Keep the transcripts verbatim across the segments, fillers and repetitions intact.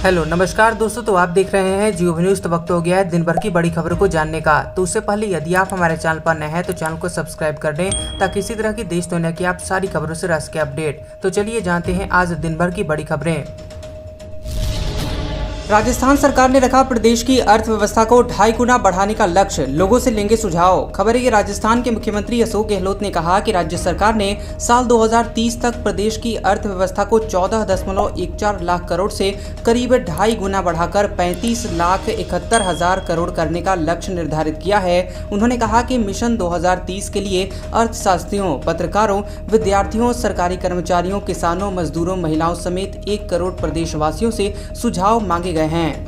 Hello नमस्कार दोस्तों, तो आप देख रहे हैं जियो न्यूज़। तो वक्त हो गया है दिन भर की बड़ी खबरों को जानने का। तो उससे पहले यदि आप हमारे चैनल पर नए हैं तो चैनल को सब्सक्राइब कर दें, ताकि इसी तरह की देश दुनिया की आप सारी खबरों से रह सके अपडेट। तो चलिए जानते हैं आज दिन भर की बड़ी खबरें। राजस्थान सरकार ने रखा प्रदेश की अर्थव्यवस्था को ढाई गुना बढ़ाने का लक्ष्य, लोगों से लेंगे सुझाव। खबर है कि राजस्थान के मुख्यमंत्री अशोक गहलोत ने कहा कि राज्य सरकार ने साल दो हज़ार तीस तक प्रदेश की अर्थव्यवस्था को चौदह दशमलव एक चार लाख करोड़ से करीब ढाई गुना बढ़ाकर पैंतीस लाख इकहत्तर हजार करोड़ करने का लक्ष्य निर्धारित किया है। उन्होंने कहा कि मिशन दो हज़ार तीस के लिए अर्थशास्त्रियों, पत्रकारों, विद्यार्थियों, सरकारी कर्मचारियों, किसानों, मजदूरों, महिलाओं समेत एक करोड़ प्रदेशवासियों से सुझाव मांगे गए हैं।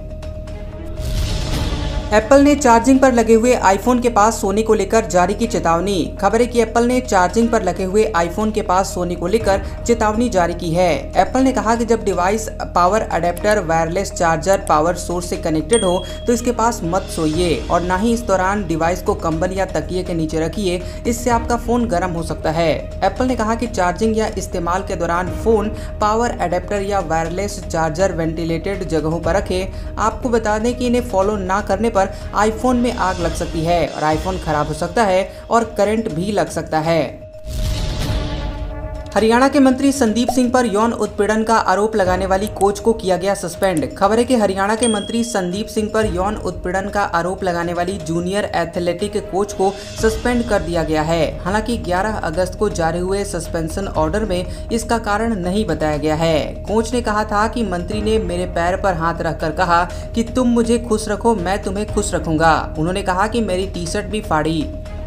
एप्पल ने चार्जिंग पर लगे हुए आईफोन के पास सोने को लेकर जारी की चेतावनी। खबर है कि एप्पल ने चार्जिंग पर लगे हुए आईफोन के पास सोने को लेकर चेतावनी जारी की है। एप्पल ने कहा कि जब device power adapter, wireless charger, power source से कनेक्टेड हो तो इसके पास मत सोइए और ना ही इस दौरान डिवाइस को कंबल या तकिए के नीचे रखिए, इससे आपका फोन गर्म हो सकता है। एप्पल ने कहा कि चार्जिंग या इस्तेमाल के दौरान फोन पावर अडेप्टर या वायरलेस चार्जर वेंटिलेटेड जगहों पर रखें। आपको बता दें कि इन्हें फॉलो ना करने पर आईफोन में आग लग सकती है और आईफोन खराब हो सकता है और करंट भी लग सकता है। हरियाणा के मंत्री संदीप सिंह पर यौन उत्पीड़न का आरोप लगाने वाली कोच को किया गया सस्पेंड। खबर है कि हरियाणा के मंत्री संदीप सिंह पर यौन उत्पीड़न का आरोप लगाने वाली जूनियर एथलेटिक कोच को सस्पेंड कर दिया गया है। हालांकि ग्यारह अगस्त को जारी हुए सस्पेंशन ऑर्डर में इसका कारण नहीं बताया गया है। कोच ने कहा था कि मंत्री ने मेरे पैर पर हाथ रखकर कहा कि तुम मुझे खुश रखो, मैं तुम्हें खुश रखूंगा। उन्होंने कहा कि मेरी टी शर्ट भी फाड़ी।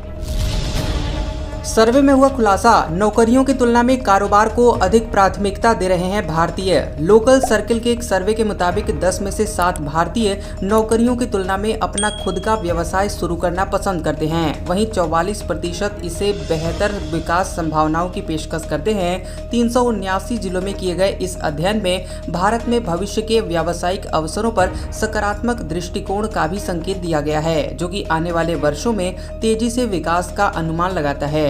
सर्वे में हुआ खुलासा, नौकरियों की तुलना में कारोबार को अधिक प्राथमिकता दे रहे हैं भारतीय। लोकल सर्किल के एक सर्वे के मुताबिक दस में से सात भारतीय नौकरियों की तुलना में अपना खुद का व्यवसाय शुरू करना पसंद करते हैं। वहीं चौवालीस प्रतिशत इसे बेहतर विकास संभावनाओं की पेशकश करते हैं। तीन सौ उन्यासी जिलों में किए गए इस अध्ययन में भारत में भविष्य के व्यावसायिक अवसरों पर सकारात्मक दृष्टिकोण का भी संकेत दिया गया है, जो कि आने वाले वर्षों में तेजी से विकास का अनुमान लगाता है।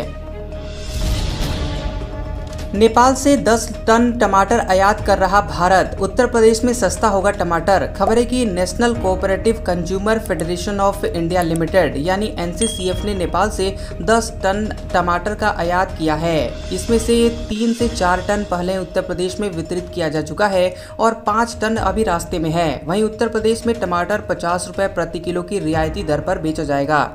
नेपाल से दस टन टमाटर आयात कर रहा भारत, उत्तर प्रदेश में सस्ता होगा टमाटर। खबर है कि National Cooperative Consumer Federation of India Limited यानी एन सी सी एफ ने नेपाल से दस टन टमाटर का आयात किया है। इसमें से तीन से चार टन पहले उत्तर प्रदेश में वितरित किया जा चुका है और पाँच टन अभी रास्ते में है। वहीं उत्तर प्रदेश में टमाटर पचास रुपए प्रति किलो की रियायती दर पर बेचा जाएगा।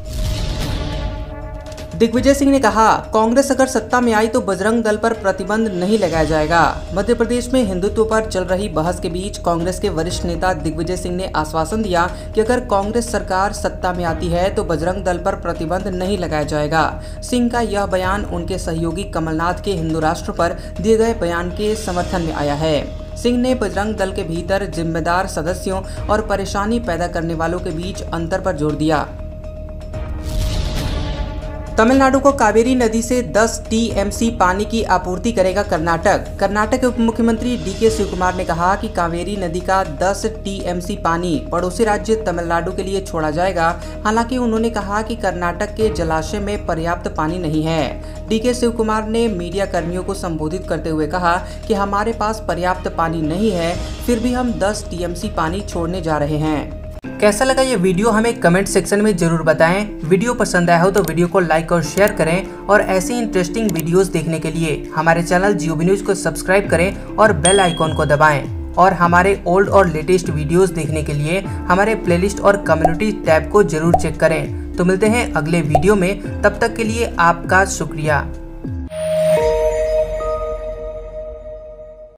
दिग्विजय सिंह ने कहा, कांग्रेस अगर सत्ता में आई तो बजरंग दल पर प्रतिबंध नहीं लगाया जाएगा। मध्य प्रदेश में हिंदुत्व पर चल रही बहस के बीच कांग्रेस के वरिष्ठ नेता दिग्विजय सिंह ने आश्वासन दिया कि अगर कांग्रेस सरकार सत्ता में आती है तो बजरंग दल पर प्रतिबंध नहीं लगाया जाएगा। सिंह का यह बयान उनके सहयोगी कमलनाथ के हिंदू राष्ट्र पर दिए गए बयान के समर्थन में आया है। सिंह ने बजरंग दल के भीतर जिम्मेदार सदस्यों और परेशानी पैदा करने वालों के बीच अंतर पर जोर दिया। तमिलनाडु को कावेरी नदी से दस टी एम सी पानी की आपूर्ति करेगा कर्नाटक। कर्नाटक के उप मुख्यमंत्री डी के शिव कुमार ने कहा कि कावेरी नदी का दस टी एम सी पानी पड़ोसी राज्य तमिलनाडु के लिए छोड़ा जाएगा। हालांकि उन्होंने कहा कि कर्नाटक के जलाशय में पर्याप्त पानी नहीं है। डी के शिव कुमार ने मीडिया कर्मियों को संबोधित करते हुए कहा कि हमारे पास पर्याप्त पानी नहीं है, फिर भी हम दस टी एम सी पानी छोड़ने जा रहे हैं। कैसा लगा ये वीडियो हमें कमेंट सेक्शन में जरूर बताएं। वीडियो पसंद आया हो तो वीडियो को लाइक और शेयर करें और ऐसी इंटरेस्टिंग वीडियोस देखने के लिए हमारे चैनल जियो न्यूज़ को सब्सक्राइब करें और बेल आइकॉन को दबाएं। और हमारे ओल्ड और लेटेस्ट वीडियोस देखने के लिए हमारे प्लेलिस्ट और कम्युनिटी टैब को जरूर चेक करें। तो मिलते हैं अगले वीडियो में, तब तक के लिए आपका शुक्रिया।